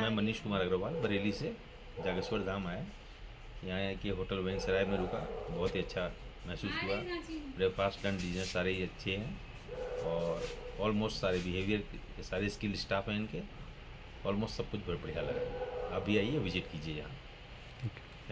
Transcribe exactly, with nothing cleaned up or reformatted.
मैं मनीष कुमार अग्रवाल बरेली से जागेश्वर धाम आया। यहाँ के होटल वेंगसराय में रुका, बहुत ही अच्छा महसूस हुआ। ब्रेकफास्ट लंच डिनर सारे ही अच्छे हैं और ऑलमोस्ट सारे बिहेवियर, सारे स्किल स्टाफ हैं इनके। ऑलमोस्ट सब कुछ बहुत बढ़िया लगा। आप भी आइए, विजिट कीजिए यहाँ।